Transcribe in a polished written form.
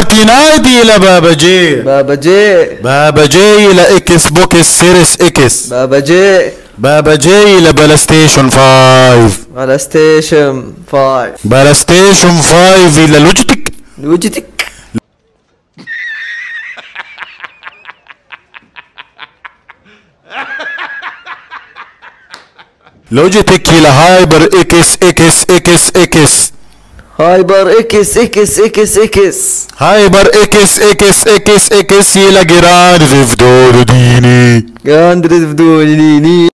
فورتنايت إلى بابا جي. بابا جي. بابا جي إلى إكس بوكس سيريس إكس. بابا جي. بابا جي إلى بلاي ستيشن 5. بلاي ستيشن 5. بلاي ستيشن 5 إلى لوجيتك. لوجيتك. لوجيتك إلى هايبر إكس إكس إكس إكس. هايبر اكس اكس اكس اكس. هايبر إكس إكس إكس إكس إلى جراند ثيفت أوتو ديني. جراند ثيفت أوتو ديني.